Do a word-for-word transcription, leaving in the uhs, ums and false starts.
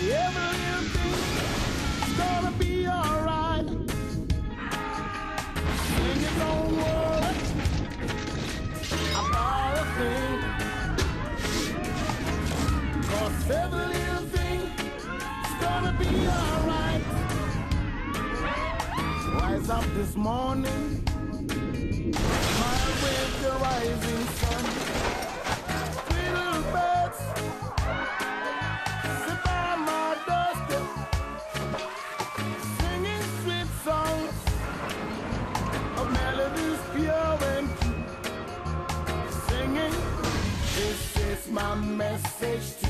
Every little thing's gonna be alright. Sing it, don't worry about a thing. 'Cause every little thing's gonna be alright. Rise up this morning, smile with the rising sun. Little birds sit by my doorstep, singing sweet songs of melodies pure and true. Singing, this is my message